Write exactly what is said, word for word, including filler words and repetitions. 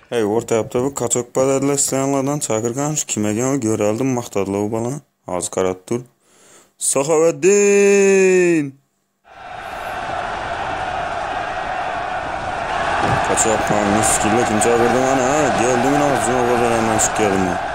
Hey, orta yaptı bu kaçak pazarla isteyenlerden çakırganmış kime gel göre aldım maktadıla o bana az karat dur. Sahaveddin kaçak pahalı skille kim çağırdı bana ha geldi mi ağzına o kadar hemen şık geldi mi?